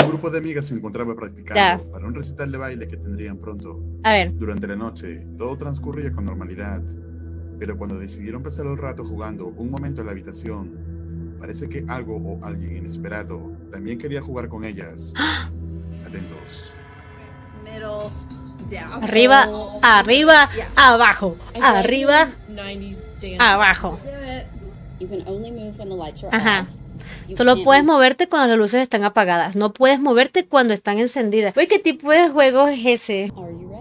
grupo de amigas se encontraba practicando para un recital de baile que tendrían pronto. A ver. Durante la noche, todo transcurría con normalidad, pero cuando decidieron pasar el rato jugando un momento en la habitación, parece que algo o alguien inesperado también quería jugar con ellas. Atentos. Arriba, arriba, abajo, arriba, abajo. Ajá. Solo puedes moverte cuando las luces están apagadas. No puedes moverte cuando están encendidas. Uy, ¿qué tipo de juego es ese?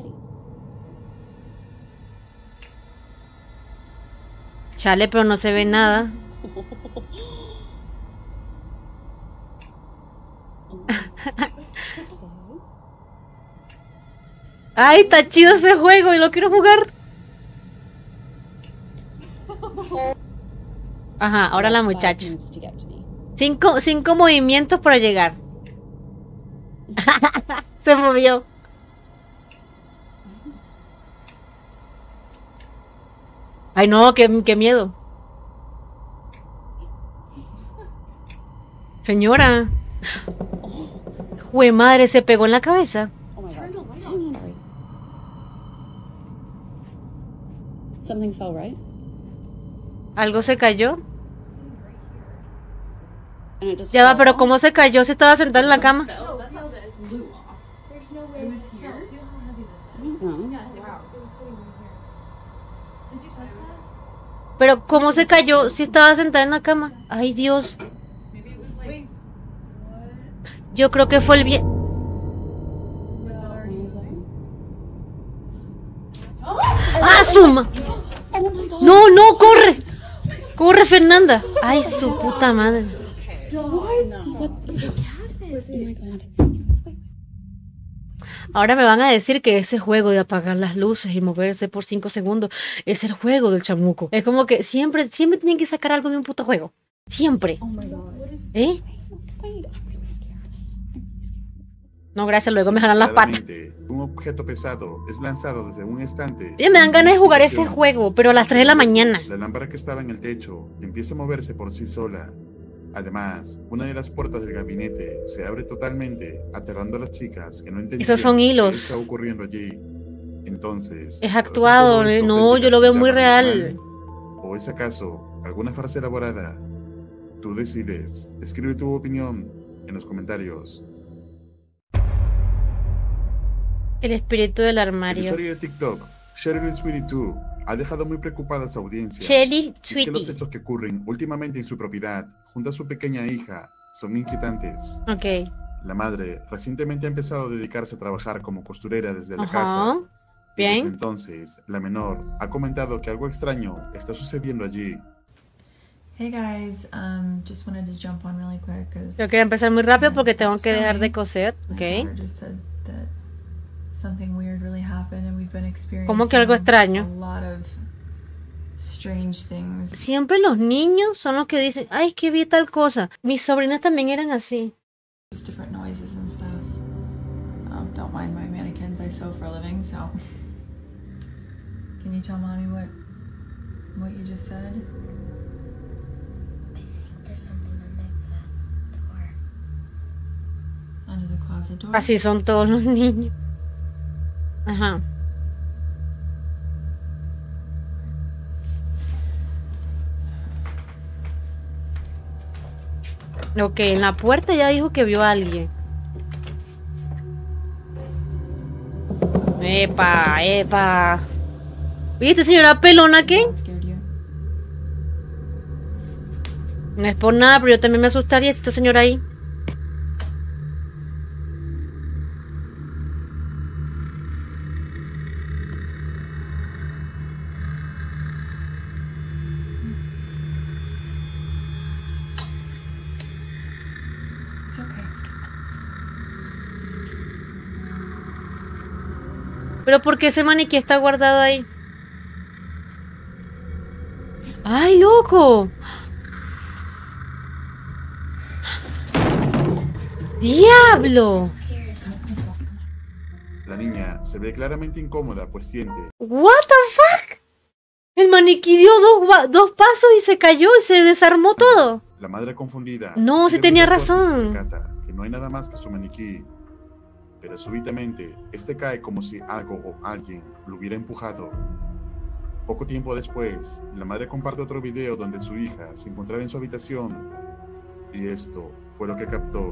Chale, pero no se ve nada. Ay, está chido ese juego y lo quiero jugar. Ajá, ahora la muchacha. Cinco movimientos para llegar. Se movió. Ay, no, qué miedo. Señora. Jue madre, se pegó en la cabeza. ¿Algo se cayó? Ya va, pero ¿cómo se cayó si estaba sentada en la cama? Pero ¿cómo se cayó si estaba sentada en la cama? Ay, Dios. Yo creo que fue el bien. ¡Ah, suma! No, no, corre. Corre, Fernanda. Ay, su puta madre. Ahora me van a decir que ese juego de apagar las luces y moverse por 5 segundos es el juego del chamuco. Es como que siempre tienen que sacar algo de un puto juego. Siempre. ¿Eh? No, gracias, luego me jalan las patas. Un objeto pesado es lanzado desde un estante. Ya me dan ganas de jugar ese juego, pero a las 3 de la mañana. La lámpara que estaba en el techo empieza a moverse por sí sola. Además, una de las puertas del gabinete se abre totalmente, aterrando a las chicas que no entendían Esos son hilos. qué está ocurriendo allí. Entonces, es actuado, no, yo lo veo muy real. ¿O es acaso alguna farsa elaborada? Tú decides. Escribe tu opinión en los comentarios. El espíritu del El armario. usuario de TikTok, Shelly2, ha dejado muy preocupada a su audiencia. Shelly Es que los hechos que ocurren últimamente en su propiedad, junto a su pequeña hija, son inquietantes. Ok. La madre recientemente ha empezado a dedicarse a trabajar como costurera desde la casa. Bien. Y desde entonces, la menor ha comentado que algo extraño está sucediendo allí. Hey guys, just wanted to jump on really quick. Yo quiero empezar muy rápido porque tengo que dejar de coser. Ok. ¿Cómo que algo extraño? Siempre los niños son los que dicen, ay, es que vi tal cosa. Mis sobrinas también eran así. Don't mind my mannequins, I sew for a living, so. Can you tell mommy what you just said? I think there's something under the door. Under the closet door? Así son todos los niños. Ajá. Ok, en la puerta ya dijo que vio a alguien. Epa, epa. ¿Viste, señora pelona qué? No es por nada, pero yo también me asustaría si esta señora ahí. Pero ¿por qué ese maniquí está guardado ahí? ¡Ay, loco! ¡Diablo! La niña se ve claramente incómoda, pues siente. ¿What the fuck? El maniquí dio dos pasos y se cayó y se desarmó todo. La madre confundida. No, sí tenía razón. no hay nada más que su maniquí. Pero súbitamente, este cae como si algo o alguien lo hubiera empujado. Poco tiempo después, la madre comparte otro video donde su hija se encontraba en su habitación. Y esto fue lo que captó.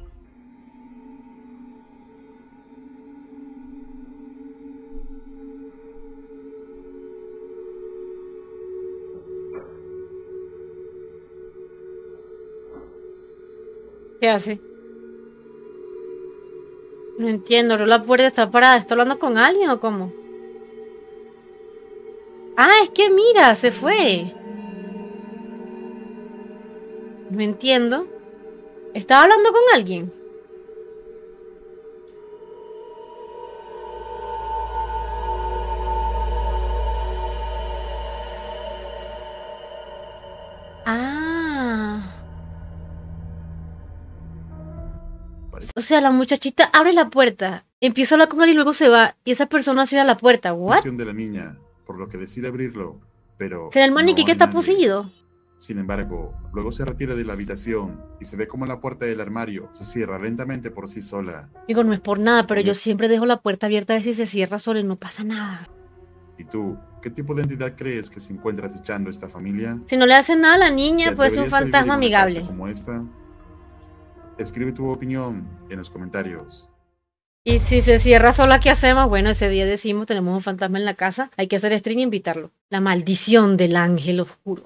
¿Qué hace? No entiendo, no, la puerta está parada. ¿Está hablando con alguien o cómo? Ah, es que mira, se fue. No entiendo. ¿Estaba hablando con alguien? Ah. O sea, la muchachita abre la puerta, empieza a hablar con él y luego se va. Y esa persona cierra la puerta. ¿What? De la niña, por lo que decide abrirlo, pero ¿Será el maniquí no que hay está nadie. poseído? Sin embargo, luego se retira de la habitación y se ve como la puerta del armario se cierra lentamente por sí sola. Digo, no es por nada, pero yo siempre dejo la puerta abierta a ver si se cierra sola y no pasa nada. ¿Y tú, qué tipo de entidad crees que se encuentra acechando esta familia? Si no le hace nada a la niña, ¿Te pues es un atreverías a vivir fantasma en una casa amigable. como esta? Escribe tu opinión en los comentarios. Y si se cierra sola, ¿qué hacemos? Bueno, ese día decimos, tenemos un fantasma en la casa, hay que hacer stream y invitarlo. La maldición del ángel oscuro.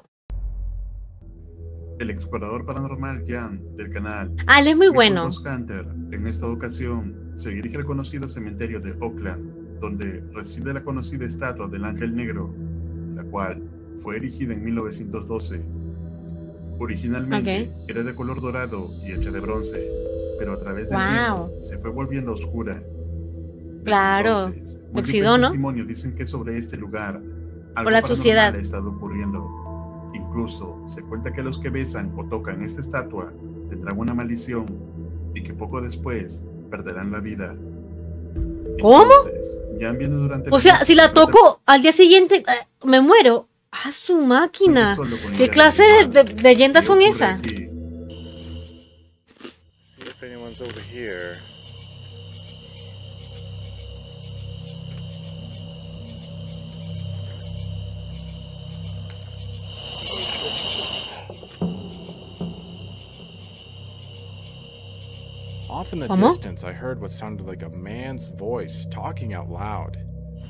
El explorador paranormal Jan del canal Ah, él es muy Michael bueno. Boscanter, en esta ocasión se dirige al conocido cementerio de Oakland, donde reside la conocida estatua del Ángel Negro, la cual fue erigida en 1912. Originalmente era de color dorado y hecha de bronce, pero a través del tiempo se fue volviendo oscura. Desde Claro, entonces, oxidó, ¿no? testimonios dicen que sobre este lugar algo Por la suciedad. paranormal ha estado ocurriendo. Incluso se cuenta que los que besan o tocan esta estatua tendrán una maldición y que poco después perderán la vida. ¿Cómo? Entonces, ya viendo durante O sea, si la toco al día siguiente, me muero. ¡Ah, su máquina! ¿Qué clase de leyendas son esas? See if anyone's over here. Off in the distance, I heard what sounded like a man's voice talking out loud.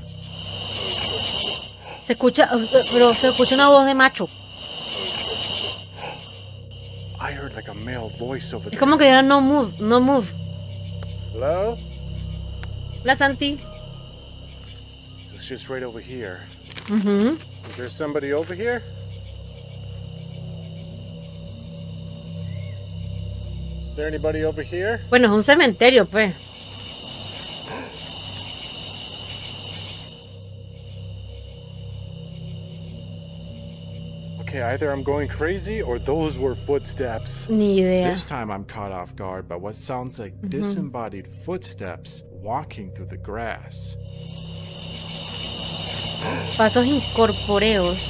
Se escucha, pero se escucha una voz de macho. I heard like a male voice over Es there. como que era no move, no move. Hello? La Santi. It's just right over here. Ujú. Is there somebody over here? Is there anybody over here? Bueno, es un cementerio, pues. Okay, either I'm going crazy or those were footsteps. Ni idea. This time I'm caught off guard by what sounds like disembodied footsteps walking through the grass. Pasos incorpóreos.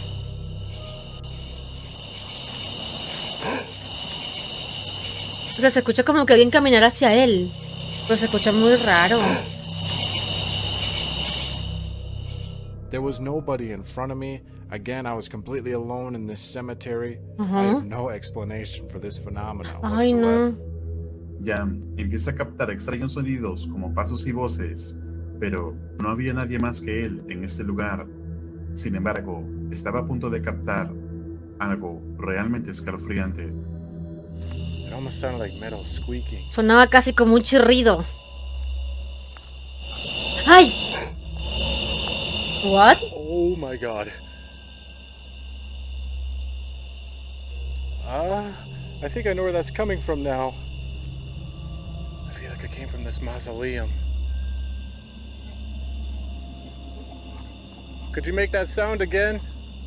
O sea, se escucha como que alguien caminar hacia él. Pero se escucha muy raro. There was nobody in front of me. Again, I was completely alone in this cemetery. I Ajá. have no explanation for this phenomenon Ay, whatsoever. no. Jan empieza a captar extraños sonidos como pasos y voces, pero no había nadie más que él en este lugar. Sin embargo, estaba a punto de captar algo realmente escalofriante. It almost sounded like metal squeaking. Sonaba casi como un chirrido. ¡Ay! ¿What? Oh my god. I think I know where that's coming from now. I feel like it came from this mausoleum. Could you make that sound again?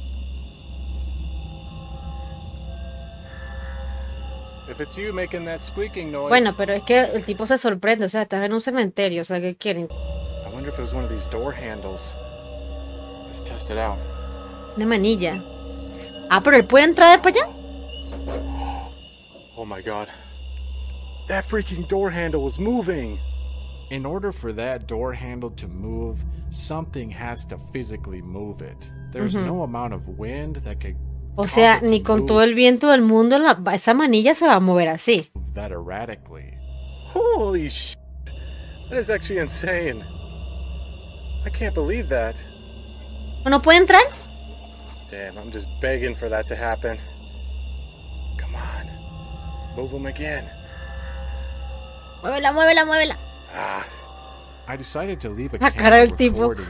If it's you making that squeaking noise. Bueno, pero es que el tipo se sorprende. O sea, estás en un cementerio. O sea, ¿qué quieren? I wonder if it was one of these door handles. Let's test it out. Una manilla. Ah, pero él puede entrar de para allá. Oh my god. That freaking door handle was moving. In order for that door handle to move, something has to physically move it. There's no amount of wind that could O sea, cause it ni to con move todo el viento del mundo esa manilla se va a mover así. that erratically. Holy sh! That is actually insane. I can't believe that. ¿No puede entrar? Damn, I'm just begging for that to happen. Come on. Move them again. Muévela, muévela, muévela. Ah. I decided to leave a La camera cara del tipo. recording.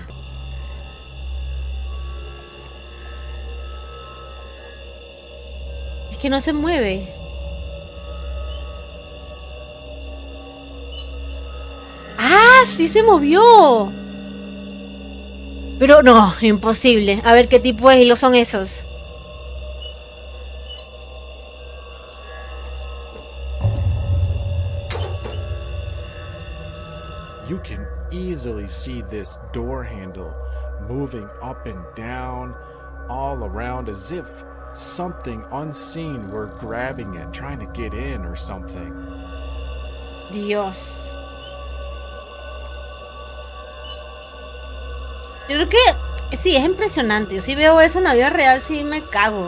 Es que no se mueve. ¡Ah! ¡Sí se movió! Pero no, imposible. A ver qué tipo de hilos son esos. You can easily see this door handle moving up and down all around as if something unseen were grabbing it, trying to get in or something. Dios. Yo creo que sí, es impresionante. Yo si veo eso en la vida real, sí me cago.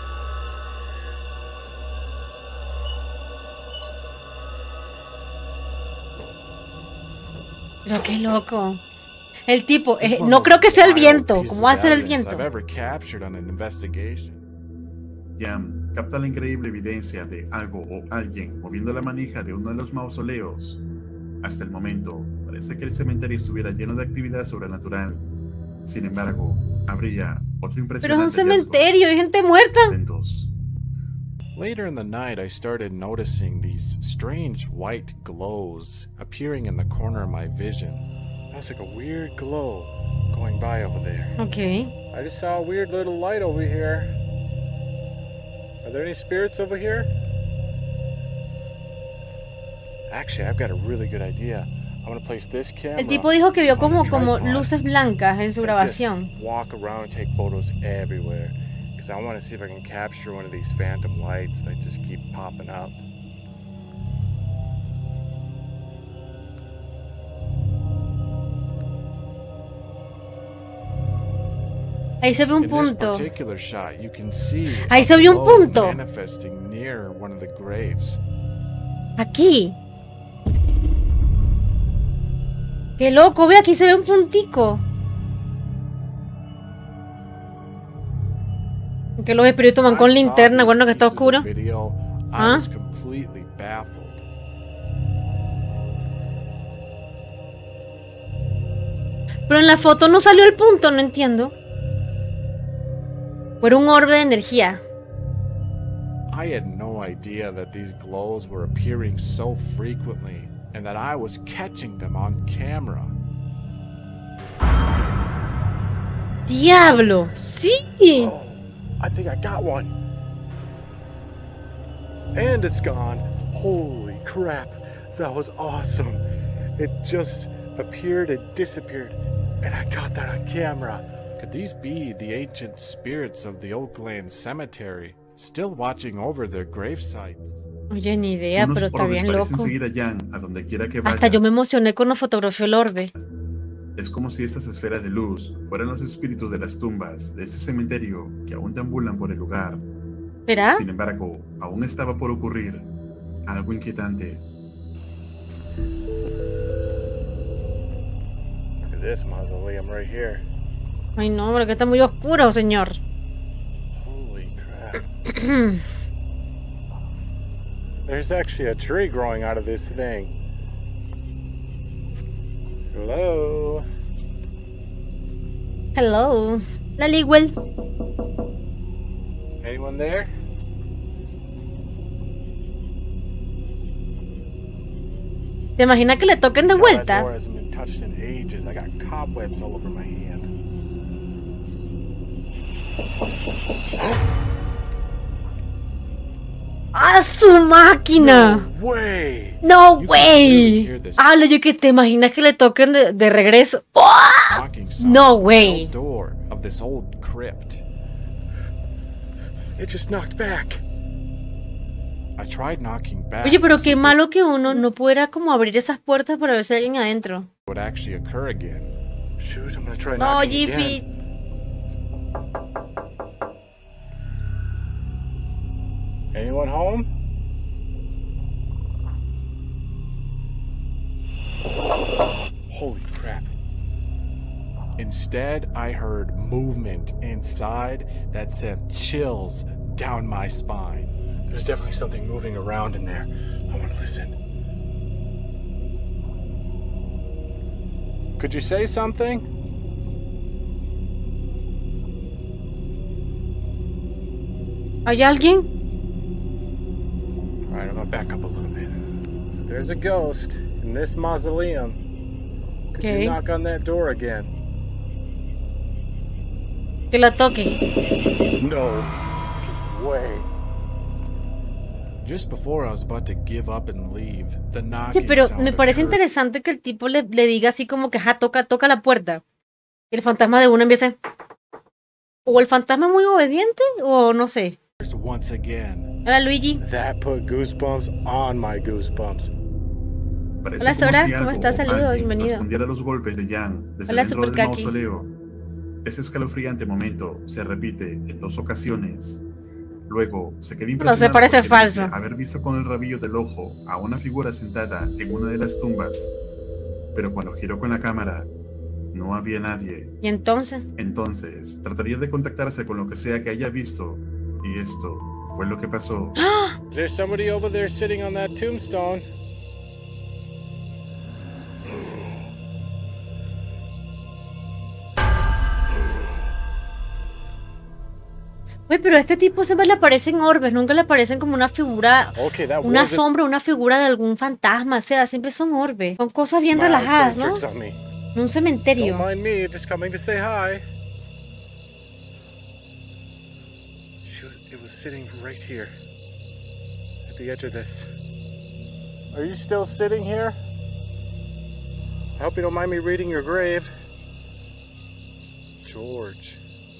Pero qué loco. El tipo, It's one no of creo que those sea el wild viento. pieces ¿Cómo va a of ser el evidence viento? I've ever captured on an investigation. Jan capta la increíble evidencia de algo o alguien moviendo la manija de uno de los mausoleos. Hasta el momento, parece que el cementerio estuviera lleno de actividad sobrenatural. Sin embargo, habría otro Pero impresionante es un hallazgo. cementerio, hay gente muerta. Atentos. Later in the night, I started noticing these strange white glows appearing in the corner of my vision. That's like a weird glow going by over there. Ok. I just saw a weird little light over here. Are there any spirits over here? Actually, I've got a really good idea. I'm gonna place this camera. El tipo dijo que vio on a como tripod luces blancas en su and grabación. just walk around and take photos everywhere. Because I want to see if I can capture one of these phantom lights that just keep popping up. Ahí se ve un In this punto. particular shot, you can see Ahí a se vio un glow punto. manifesting near one of the graves. Aquí. Qué loco, ve, aquí se ve un puntico. Que los espíritus van con I saw linterna, these bueno que está pieces of oscuro. video, I ¿Ah? was completely baffled. Pero en la foto no salió el punto, no entiendo. O era un orbe de energía. I had no idea that these glows were appearing so frequently and that I was catching them on camera. ¡Diablo! ¡Sí! Oh, I think I got one. And it's gone. Holy crap. That was awesome. It just appeared and disappeared. And I got that on camera. Could these be the ancient spirits of the Oakland Cemetery, still watching over their grave sites? Oye, ni idea, Unos pero está orbes bien parecen loco. seguir a Jan a donde quiera que vaya. Hasta yo me emocioné cuando fotografió el orbe. Es como si estas esferas de luz fueran los espíritus de las tumbas de este cementerio que aún deambulan por el lugar. ¿Será? Sin embargo, aún estaba por ocurrir algo inquietante. Look at this mausoleum right here. Ay, no, pero que está muy oscuro, señor. Holy crap. There's actually a tree growing out of this thing. Hello? Hello. La Ligüel. Anyone there? ¿Te imaginas que le toquen de That vuelta? door hasn't been touched in ages. I got cobwebs all over my hand. ¡A su máquina! No way! ¡No, You can way! really hear this Hablo yo que te imaginas que le toquen de regreso. ¡Oh! knocking sound No on the way. old door of this old crypt. It just knocked back. I tried knocking back. Oye, pero to see qué if malo que uno no pudiera como abrir esas puertas para ver si hay alguien adentro. it would actually occur again. Shoot, I'm gonna try No, knocking Jiffy. again. Anyone home? Holy crap. Instead, I heard movement inside that sent chills down my spine. There's definitely something moving around in there. I want to listen. Could you say something? ¿Hay alguien? All right, I'm gonna back up a little bit. There's a ghost in this mausoleum. Could Okay. you knock on that door again? Que la toque. No way. Just before I was about to give up and leave, the Oye, knocking pero sound me parece occurred. interesante que el tipo le diga así como que, ajá, toca la puerta. Y el fantasma de uno empieza... O el fantasma muy obediente, o no sé. Once again. Hola, Luigi. That put goosebumps on my goosebumps. Parece Hola, como Sora, si ¿cómo algo estás? o Saludos, alguien bienvenido. respondiera a los golpes de Jan desde Hola, dentro del Super Kaki. mausoleo. Ese escalofriante momento se repite en 2 ocasiones. Luego se queda No impresionado sé, parece porque dice falso. haber visto con el rabillo del ojo a una figura sentada en una de las tumbas. Pero cuando giró con la cámara, no había nadie. Y entonces... Entonces, trataría de contactarse con lo que sea que haya visto. Y esto fue lo que pasó. Is there somebody over there sitting on that tombstone? Uy, pero a este tipo siempre le aparecen orbes, nunca le aparecen como una figura, Okay, that una wasn't sombra, una figura de algún fantasma. O sea, siempre son orbes. Son cosas bien Miles relajadas, playing ¿no? tricks on me. En un cementerio. Don't mind me, just coming to say hi. It was sitting right here, at the edge of this. Are you still sitting here? I hope you don't mind me reading your grave. George.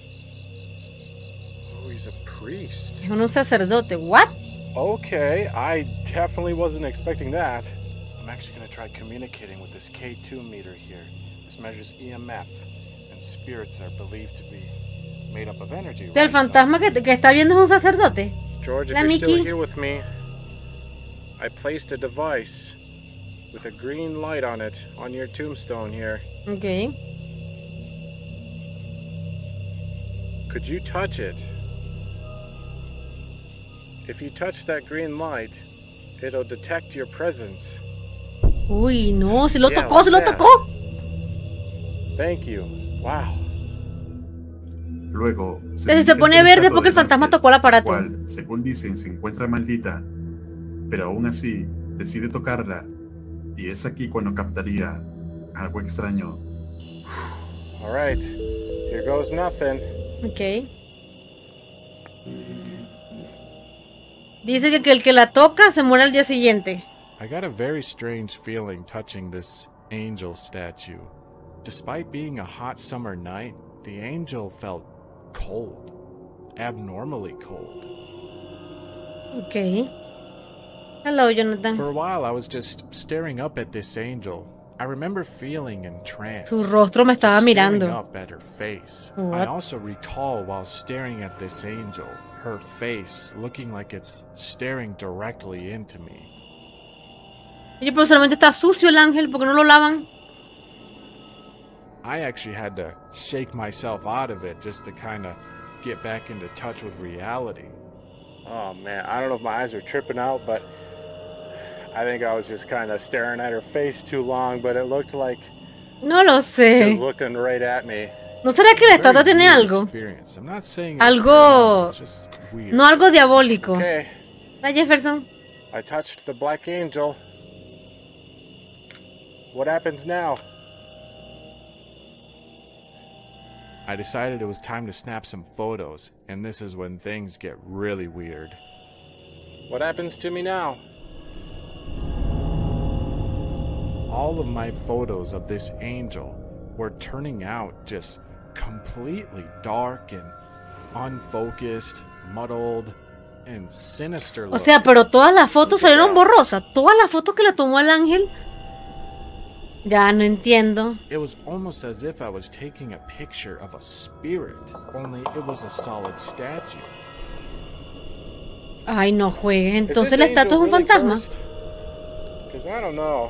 Oh, he's a priest. Es un sacerdote. ¿What? Okay, I definitely wasn't expecting that. I'm actually going to try communicating with this K2 meter here. This measures EMF, and spirits are believed to be made up of energy. O sea, el right? fantasma que está viendo es un sacerdote. George, if La you're still Mickey. here with me, I placed a device with a green light on it on your tombstone here. Ok. Could you touch it? If you touch that green light, it'll detect your presence. Uy, no, se lo Yeah, tocó, se lo like that. tocó. Thank you. Wow. Luego, Se indica pone el verde estado porque el del fantasma ángel, tocó el aparato. la cual, según dicen, se encuentra maldita, pero aún así decide tocarla, y es aquí cuando captaría algo extraño. All right. Here goes nothing. Ok. Dice que el que la toca se muere al día siguiente. I got a very strange feeling touching this angel statue. Despite being a hot summer night, the angel felt cold. Abnormally cold. Ok. Hello, Jonathan. For a while, I was just staring up at this angel. I remember feeling entranced. Su rostro me estaba just staring mirando. up at her face. What? I also recall while staring at this angel, her face looking like it's staring directly into me. Oye, pero solamente está sucio el ángel, ¿por qué no lo lavan? I actually had to shake myself out of it just to kind of get back into touch with reality. Oh man, I don't know if my eyes were tripping out, but I think I was just kind of staring at her face too long, but it looked like No lo she was sé. looking right at me. ¿No será que la estatua Very tiene weird algo? experience. I'm not saying it's Algo- paranormal, it's just weird. No algo diabólico. Okay, ¿La Jefferson? I touched the black angel. What happens now? I decided it was time to snap some photos, and this is when things get really weird. What happens to me now? All of my photos of this angel were turning out just completely dark and unfocused, muddled. and sinister O look. sea, pero todas las fotos salieron borrosas. Todas las fotos que le tomó el ángel. Ya no entiendo. It was almost as if I was taking a picture of a spirit, only it was a solid statue. Ay, no juegues. Entonces la estatua es un fantasma. Because I don't know.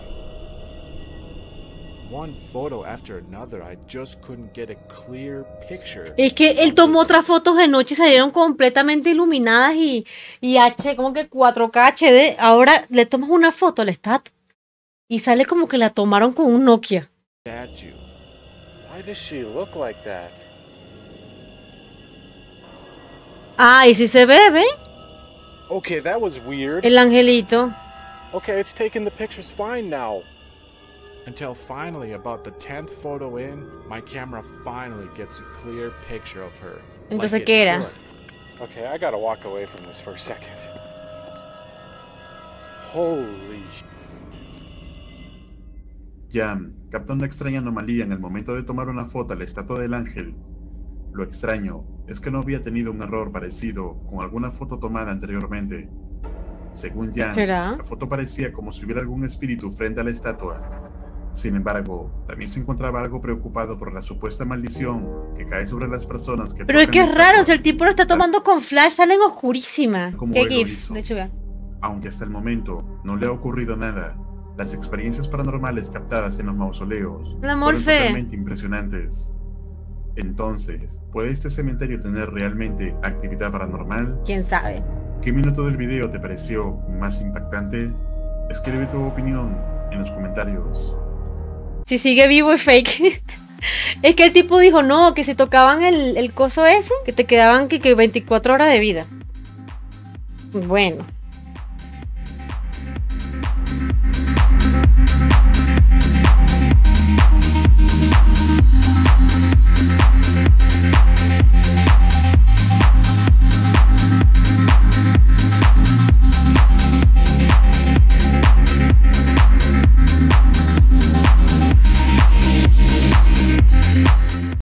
One photo after another, I just couldn't get a clear picture. Es que él tomó otras fotos de noche y salieron completamente iluminadas y como que 4K HD. Ahora le tomas una foto a la estatua y sale como que la tomaron con un Nokia. Statue. Why does she look like that? Ah, y si se ve, ¿ve? Okay, that was weird. El angelito. Okay, it's taking the pictures fine now. Until finally, about the 10th photo in, my camera finally gets a clear picture of her. Entonces, it ¿qué era? should. Okay, I gotta walk away from this for a second. Holy sh... Jan capta una extraña anomalía en el momento de tomar una foto a la estatua del ángel. Lo extraño es que no había tenido un error parecido con alguna foto tomada anteriormente. Según Jan, ¿Será? la foto parecía como si hubiera algún espíritu frente a la estatua. Sin embargo, también se encontraba algo preocupado por la supuesta maldición que cae sobre las personas que Pero es tocan que la es raro, estatua. si el tipo lo está tomando con flash, salen oscurísimas. Como ¿Qué él lo gif? hizo. De hecho, vea. Aunque hasta el momento no le ha ocurrido nada, las experiencias paranormales captadas en los mausoleos La fueron Morfe. totalmente impresionantes. Entonces, ¿puede este cementerio tener realmente actividad paranormal? ¿Quién sabe? ¿Qué minuto del video te pareció más impactante? Escribe tu opinión en los comentarios. Si sigue vivo es fake. Es que el tipo dijo, no, que si tocaban el coso ese, que te quedaban que 24 horas de vida. Bueno.